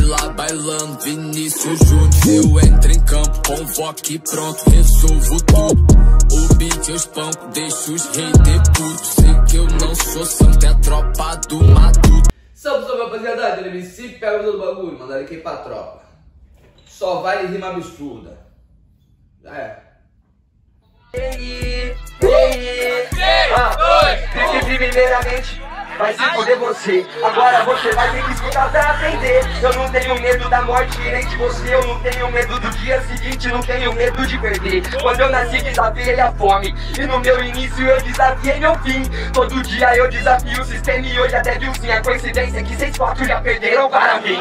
lá bailando Vinícius Júnior. Eu entro em campo, convoco e pronto, resolvo tudo. O beat eu espanco, deixo os haters putos. Sei que eu não sou santo, é a tropa do matuto. Salve, salve rapaziada, ele MC pega todo o bagulho, mandaram aqui pra tropa. Só vale rima absurda. Já é. Primeiramente vai se fuder você. Agora você vai ter que escutar pra aprender. Eu não tenho medo da morte nem de você. Eu não tenho medo do dia seguinte, não tenho medo de perder. Quando eu nasci desafiei a fome, e no meu início eu desafiei meu fim. Todo dia eu desafio o sistema e hoje até viu sim. A coincidência é que 6 4 já perderam para mim.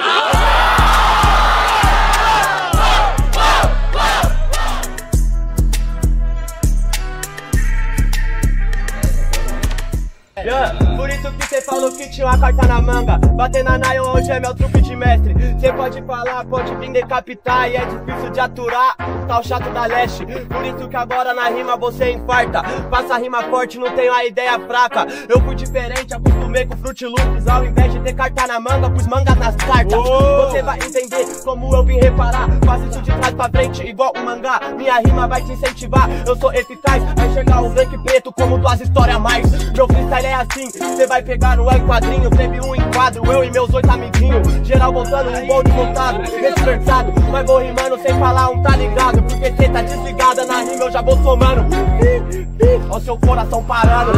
Por isso que cê falou que tinha uma carta na manga. Bater na Nayon hoje é meu truque de mestre. Cê pode falar, pode vir decapitar, e é difícil de aturar tal chato da leste. Por isso que agora na rima você infarta. Passa rima forte, não tenho a ideia fraca. Eu fui diferente, acostumei com Fruit Loops. Ao invés de ter carta na manga, pus mangas nas cartas. Você vai entender como eu vim reparar. Faz isso de trás pra frente, igual um mangá. Minha rima vai te incentivar, eu sou eficaz. Vai enxergar o branco e preto como tuas histórias mais. Meu freestyle é assim, cê vai pegar no quadrinho. Teve um enquadro, eu e meus 8 amiguinhos. Geral voltando, um bonde montado, despertado. Mas vou rimando sem falar um tá ligado. Porque cê tá desligada na rima, eu já vou somando. Ó seu coração parando.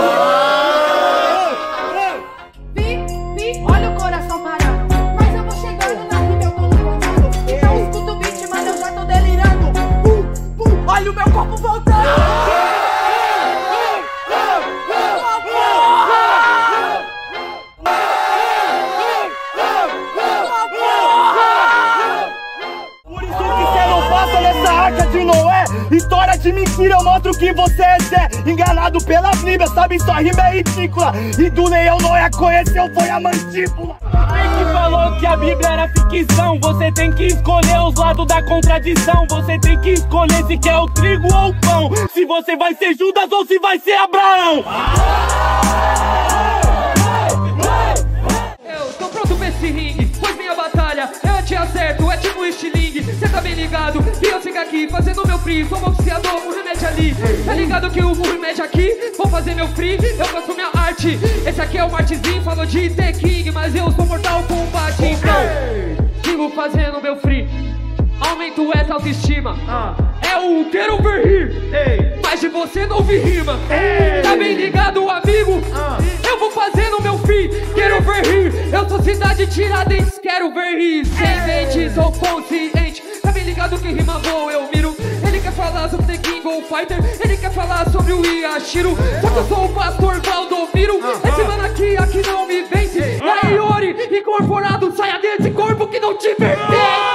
Olha o coração parado. Mas eu vou chegando na rima, eu tô no comando. Então escuta o beat, mano, eu já tô delirando. Olha o meu corpo voltando. De Noé, história de mentira, eu mostro que você é Zé. Enganado pela Bíblia, sabe, sua rima é ridícula. E do leão Noé conheceu, foi a mandíbula. Quem que falou que a Bíblia era ficção? Você tem que escolher os lados da contradição. Você tem que escolher se quer o trigo ou o pão. Se você vai ser Judas ou se vai ser Abraão. Eu tô pronto pra esse ringue, pois minha batalha eu te acerto, é tipo estilingue. Cê tá bem ligado que eu fico aqui fazendo meu free. Sou boxeador, o remédio ali. Tá ligado que o remédio aqui, vou fazer meu free, eu faço minha arte. Esse aqui é o Martinzinho, falou de The King, mas eu sou Mortal Kombat. Então, sigo fazendo meu free, aumento essa autoestima. É o quero ver rir, mas de você não vi rima. Tá bem ligado, amigo? Eu vou fazendo meu free, quero ver rir. Eu sou cidade Tiradentes, quero ver rir. Sem mente, sou consciente. Tá bem ligado que rima boa eu miro. Ele quer falar sobre The King ou Fighter, ele quer falar sobre o Yashiro. Só que eu sou o pastor Valdomiro. Esse mano aqui não me vence. É Iori, incorporado, saia desse corpo que não te pertence.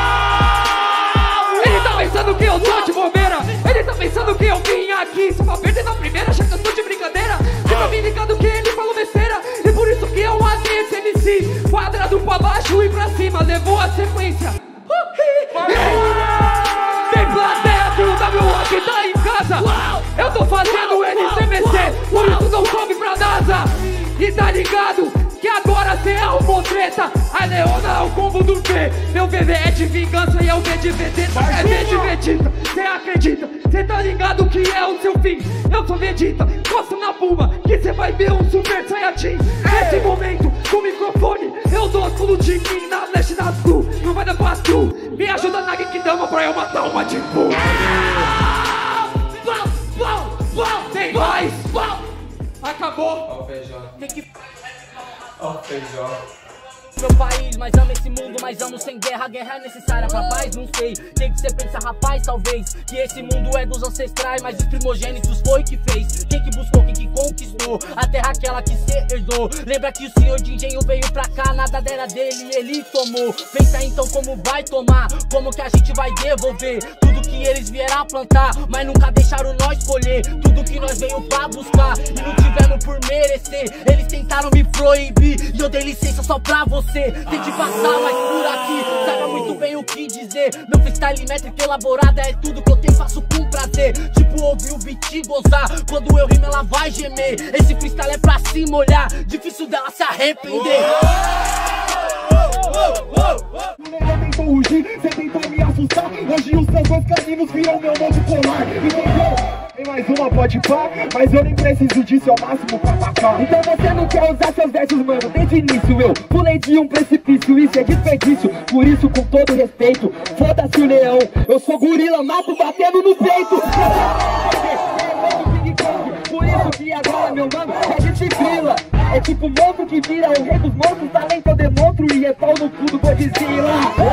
Ele tá pensando que eu tô de bobeira. Ele tá pensando que eu vim aqui só pra perder na primeira, achando que eu tô de brincadeira. Você tá bem ligado que ele falou besteira, e por isso que eu amei esse MC. Quadrado pra baixo e pra cima, levou a sequência. Tem plateia que o W-Rock tá em casa. Eu tô fazendo NCMC, por isso não sobe pra NASA. E tá ligado que agora cê arrumou treta. A Leona é o combo do V. Meu VV é de vingança e é o V de Vegeta. É V de Vegeta, cê acredita? Cê tá ligado que é o seu fim. Eu sou Vegeta, costa na puma que cê vai ver um Super Saiyajin. Nesse momento, com o microfone, eu dou pulo de mim na leste da sul. Não vai dar fácil, me ajuda na Genkidama pra eu matar uma de boa. Tem mais. Acabou. Ó o feijão. Tem que... Ó o feijão. Meu país, mas amo esse mundo, mas amo sem guerra. A guerra é necessária pra paz, não sei. Tem que você pensa, rapaz, talvez que esse mundo é dos ancestrais, mas os primogênitos foi que fez. Quem que buscou, quem que conquistou a terra aquela que cê herdou. Lembra que o senhor de engenho veio pra cá, nada era dele, ele tomou. Pensa então como vai tomar, como que a gente vai devolver tudo que eles vieram a plantar, mas nunca deixaram nós escolher tudo que nós veio pra buscar e não tivemos por merecer. Eles tentaram me proibir e eu dei licença só pra você. Tente passar, mas por aqui saiba muito bem o que dizer. Meu freestyle métrica elaborada é tudo que eu tenho, faço com prazer. Tipo ouvir o beat e gozar, quando eu rimo ela vai gemer. Esse freestyle é pra se molhar, difícil dela se arrepender. rugir, cê tenta me assustar. Hoje os seus dois caninos viram meu novo colar, entendeu? Tem mais uma, pode pá, mas eu nem preciso disso, é o máximo pra atacar. Então você não quer usar seus versos, mano, desde o início eu pulei de um precipício, isso é desperdício. Por isso, com todo respeito, foda-se o leão, eu sou gorila, mato batendo no peito. Por isso que agora, meu mano, é disciplina. É tipo monstro que vira o rei dos monstros, talento eu demonstro e é pau no cu do Godzilla.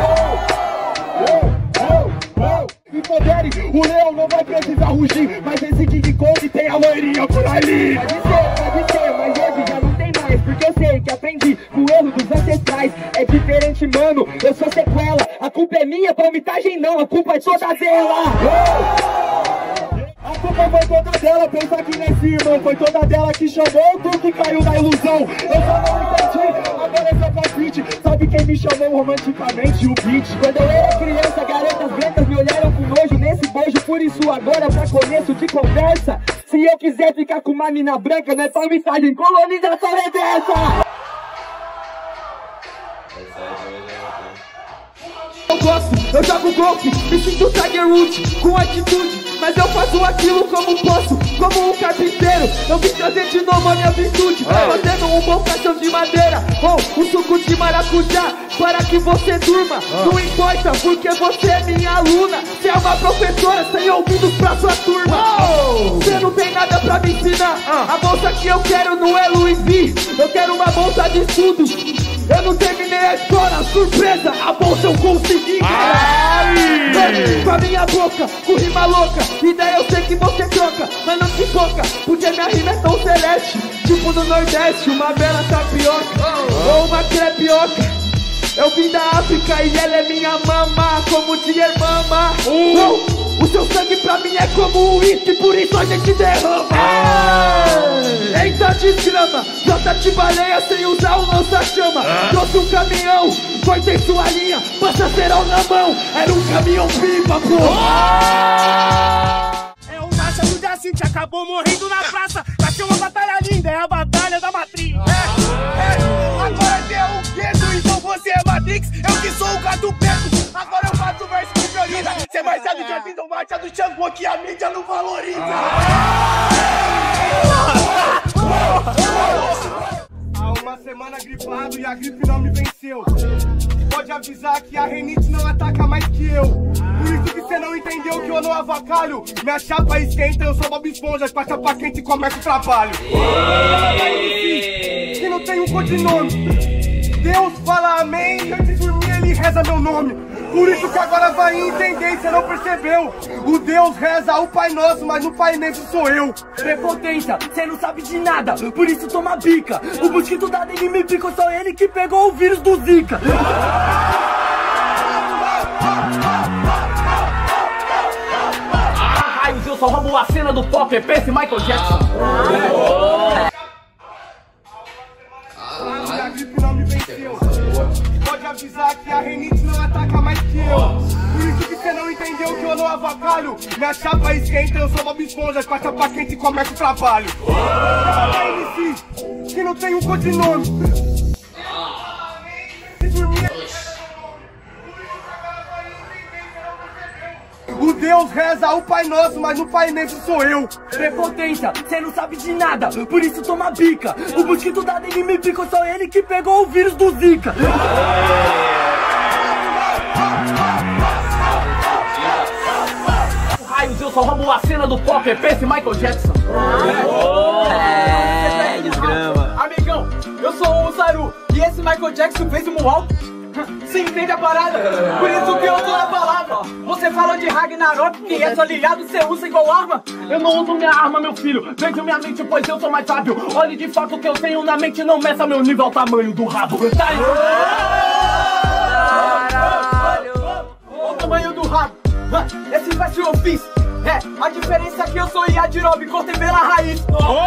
Empodere, o leão não vai precisar rugir, mas esse King Kong tem a loirinha por ali. Pode ser, mas hoje já não tem mais, porque eu sei que aprendi com o erro dos ancestrais. É diferente, mano, eu sou sequela, a culpa é minha, palmitagem não, a culpa é toda dela. A culpa foi toda dela, pensa que nesse irmão foi toda dela que chamou, tu que caiu na ilusão. Eu só não entendi, agora é só palpite. Sabe quem me chamou romanticamente? O Beat. Quando eu era criança, garotas brancas me olharam com nojo nesse bojo. Por isso agora, pra começo de conversa, se eu quiser ficar com uma mina branca, não é palmitagem, colonização reversa. Eu gosto, eu jogo golfe, me sinto Tiger Woods com atitude, mas eu faço aquilo como posso, como um carpinteiro. Eu vim trazer de novo a minha virtude, fazendo um bom caixão de madeira ou um suco de maracujá, para que você durma. Não importa, porque você é minha aluna, você é uma professora sem ouvidos pra sua turma. Você não tem nada pra me ensinar, a bolsa que eu quero não é Louis V, eu quero uma bolsa de estudos. Eu não terminei a escola, surpresa, a bolsa eu consegui. Com a minha boca, com rima louca, ideia eu sei que você troca, mas não se foca, porque minha rima é tão celeste, tipo no Nordeste, uma bela tapioca ou uma crepioca. Eu vim da África e ela é minha mama, como Dier Mama. O seu sangue pra mim é como um uísque, por isso a gente derrama. Eita desgrama, jota de baleia sem usar o lança-chama. Trouxe um caminhão, cortei sua linha, passa cerol na mão. Era um caminhão pipa, pô. É o Machado de Assis que acabou morrendo na praça. Vai ser uma batalha linda, é a batalha da matriz. Agora tem o Pedro, então você é Matrix, eu que sou o gato preto. Agora eu faço o verso que prioriza. Cê é Machado de Assis ou Machado de Xangô que a mídia não valoriza. Há uma semana gripado e a gripe não me venceu. Pode avisar que a renite não ataca mais que eu. Por isso que cê não entendeu que eu não avacalho. Minha chapa esquenta, eu sou Bob Esponja. Com a chapa quente começa o trabalho. Que não tem um codinome. Deus fala amém, antes de dormir ele reza meu nome. Por isso que agora vai entender, cê não percebeu. O Deus reza o Pai Nosso, mas no Pai Imenso sou eu. Prepotência, cê não sabe de nada, por isso toma bica. O mosquito da dengue me picou, só ele que pegou o vírus do Zika. Raios, eu só roubo a cena do pop, pense Michael Jackson. A gripe não me venceu. Pode avisar que a renite não ataca mais que eu. Por isso que cê não entendeu que eu não avacalho. Minha chapa esquenta, eu sou Bob Esponja. Com a chapa quente começa o trabalho. MC, que não tem um codinome. O Deus reza o Pai Nosso, mas no Pai Imenso sou eu. Prepotência, cê não sabe de nada, por isso toma bica. O mosquito da dengue me picou, só ele que pegou o vírus do Zika. Raios, eu só roubo a cena do pop, pense Michael Jackson. Desgrama. Amigão, eu sou o Zaru e esse Michael Jackson fez um walk. Você entende a parada? Por isso que eu uso a palavra. Você fala de Ragnarok, que é só aliado, você usa igual arma. Eu não uso minha arma, meu filho. Vejo minha mente, pois eu sou mais sábio. Olhe de fato o que eu tenho na mente, não meça meu nível ao tamanho do rabo. Tá o tamanho do rabo. Esse verso eu fiz. A diferença é que eu sou Yadirob, cortei pela raiz.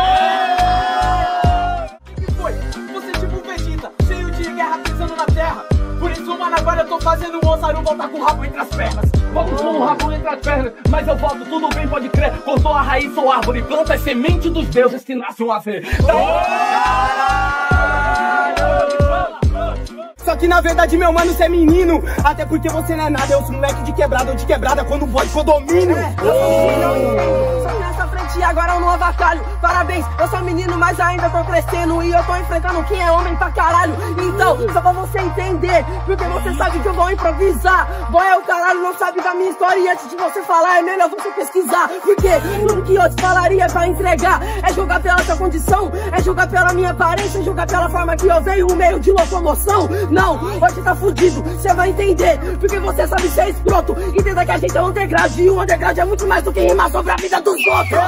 O que foi? Você tipo Vegeta, cheio de guerra pisando na terra. Por isso, mano, agora eu tô fazendo o Osaru voltar com o rabo entre as pernas. Volto com o rabo entre as pernas, mas eu volto, tudo bem, pode crer. Cortou a raiz, sou árvore, planta é semente dos deuses que nascem a ver. Só que na verdade, meu mano, você é menino. Até porque você não é nada, eu sou moleque de quebrada ou de quebrada quando pode que eu domino. Só nessa frente e agora eu não avacalho. Parabéns, eu sou menino, mas ainda tô crescendo. E eu tô enfrentando quem é homem pra caralho. Então, só pra você entender, porque você sabe que eu vou improvisar. Boy é o caralho, não sabe da minha história. E antes de você falar, é melhor você pesquisar. Porque tudo que eu te falaria pra entregar é jogar pela sua condição, é jogar pela minha aparência, é jogar pela forma que eu venho, o meio de locomoção. Não, hoje tá fudido, você vai entender. Porque você sabe ser escroto. Entenda que a gente é um underground. E o underground é muito mais do que rimar sobre a vida dos outros.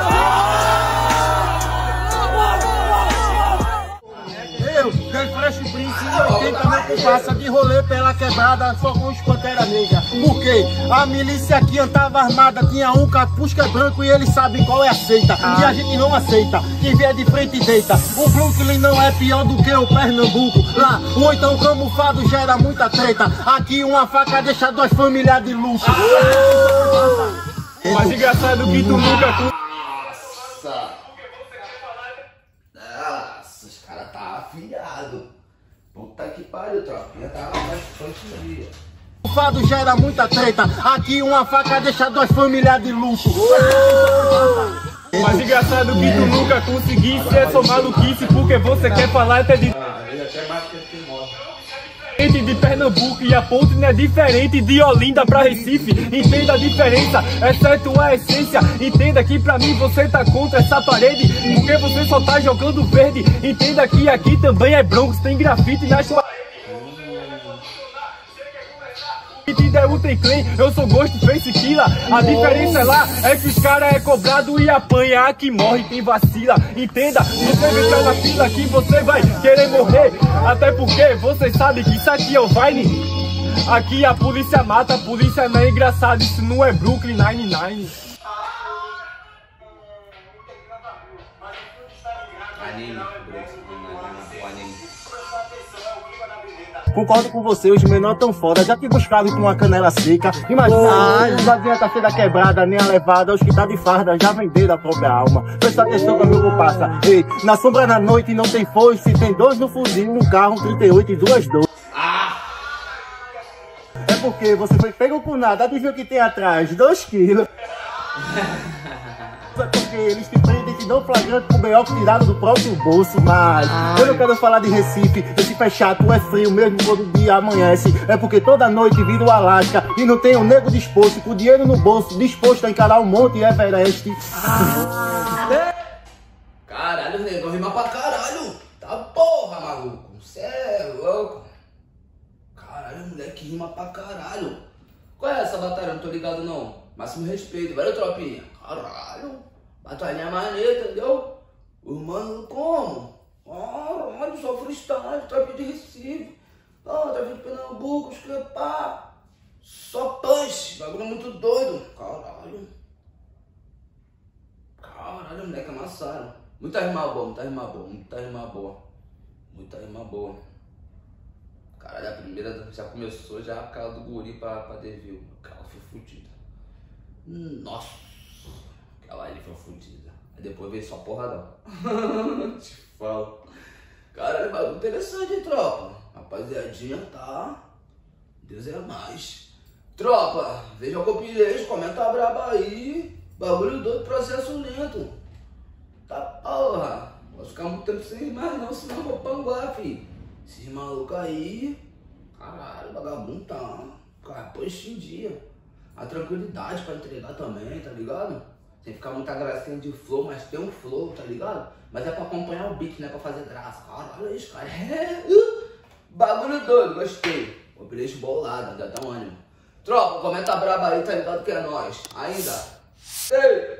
Eu, Fresh Prince, 80 mil compassa de rolê pela quebrada, só com os Pantera Negra. Porque a milícia aqui andava armada, tinha um capuz que é branco e eles sabem qual é a seita. E a gente não aceita, quem vier de frente deita. O Brooklyn não é pior do que o Pernambuco. Lá, ou então camuflado gera muita treta. Aqui uma faca deixa duas famílias de luxo. Mais engraçado que tu nunca... Nossa, os caras tá afiliado. Puta que pariu, tropinha, tá bastante dia. O fado gera muita treta. Aqui uma faca deixa duas famílias de luxo. Mais engraçado que tu nunca conseguisse é só maluquice, porque você quer falar até de... Até mais que ele morre. De Pernambuco e a ponte não é diferente de Olinda pra Recife. Entenda a diferença, exceto a essência. Entenda que pra mim você tá contra essa parede, porque você só tá jogando verde. Entenda que aqui também é Bronx, tem grafite nas suas... Tem clean, eu sou Ghostface Killa. A diferença lá é que os cara é cobrado e apanha. Aqui morre quem vacila. Entenda, você entrar na fila que você vai querer morrer. Até porque você sabe que isso aqui é o Vine. Aqui a polícia mata, a polícia não é engraçado. Isso não é Brooklyn Nine-Nine. Anime. Concordo com você, os menores tão foda. Já te buscaram com uma canela seca. Imagina, não adianta ser da quebrada, nem a levada. Os que tá de farda já venderam a própria alma. Presta atenção com meu compassa. Ei, na sombra na noite não tem foice. Tem dois no fuzil, um carro, um 38 e duas 12. É porque você foi pego com nada. Adivinha o que tem atrás? 2 quilos. É porque eles te prendem e te dão flagrante com o B.O. tirado do próprio bolso. Mas quando eu quero falar de Recife, Recife é chato, é frio mesmo quando o dia amanhece. É porque toda noite vira o Alasca e não tem um nego disposto, com dinheiro no bolso, disposto a encarar o Monte Everest. Caralho, nego, rima pra caralho. Tá porra, maluco. Cê é louco. Caralho, moleque rima pra caralho. Qual é essa batalha? Não tô ligado não. Máximo respeito, valeu, tropinha. Caralho. Batalha maneira, entendeu? Os mano como? Olha, só freestyle, tropa de Recife. Tropa de Pernambuco, escrepar. Só punch, bagulho muito doido. Caralho. Caralho, moleque, amassaram. Muita rima boa, muita rima boa, muita rima boa. Muita rima boa. Caralho, a primeira já começou já a cara do guri pra Devil. Aquela foi fodida. Nossa. Aquela ali foi fodida. Aí depois veio só porradão. Te falo. Caralho, bagulho interessante, hein, tropa? Rapaziadinha, tá? Deus é mais. Tropa, veja o copilete, comenta a braba aí. Bagulho doido, processo lento. Tá porra. Posso ficar muito tempo sem rimar não, senão eu vou panguar, fi. Esses malucos aí. Caralho, vagabundo tá. Cara, põe-se em dia. A tranquilidade pra entregar também, tá ligado? Sem ficar muita gracinha de flow, mas tem um flow, tá ligado? Mas é pra acompanhar o beat, não é pra fazer graça. Caralho, isso, cara. Bagulho doido, gostei. Copilete bolado, dá até um ânimo. Tropa, comenta braba aí, tá ligado que é nóis. Ainda. Ei!